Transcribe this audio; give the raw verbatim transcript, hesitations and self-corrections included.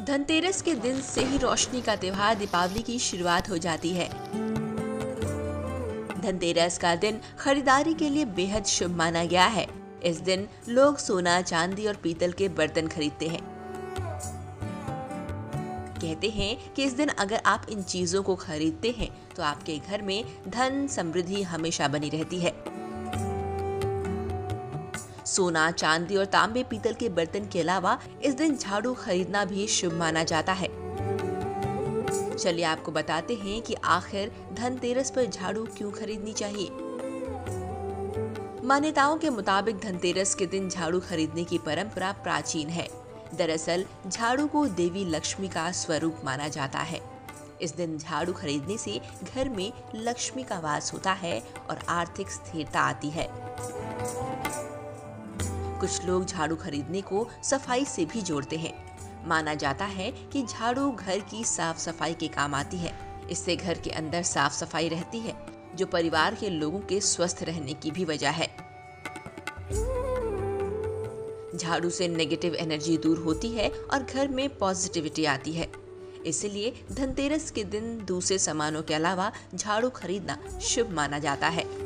धनतेरस के दिन से ही रोशनी का त्योहार दीपावली की शुरुआत हो जाती है। धनतेरस का दिन खरीदारी के लिए बेहद शुभ माना गया है। इस दिन लोग सोना, चांदी और पीतल के बर्तन खरीदते हैं। कहते हैं कि इस दिन अगर आप इन चीजों को खरीदते हैं तो आपके घर में धन समृद्धि हमेशा बनी रहती है। सोना, चांदी और तांबे पीतल के बर्तन के अलावा इस दिन झाड़ू खरीदना भी शुभ माना जाता है। चलिए आपको बताते हैं कि आखिर धनतेरस पर झाड़ू क्यों खरीदनी चाहिए। मान्यताओं के मुताबिक धनतेरस के दिन झाड़ू खरीदने की परंपरा प्राचीन है। दरअसल झाड़ू को देवी लक्ष्मी का स्वरूप माना जाता है। इस दिन झाड़ू खरीदने से घर में लक्ष्मी का वास होता है और आर्थिक स्थिरता आती है। कुछ लोग झाड़ू खरीदने को सफाई से भी जोड़ते हैं। माना जाता है कि झाड़ू घर की साफ सफाई के काम आती है। इससे घर के अंदर साफ सफाई रहती है, जो परिवार के लोगों के स्वस्थ रहने की भी वजह है। झाड़ू से नेगेटिव एनर्जी दूर होती है और घर में पॉजिटिविटी आती है। इसलिए धनतेरस के दिन दूसरे सामानों के अलावा झाड़ू खरीदना शुभ माना जाता है।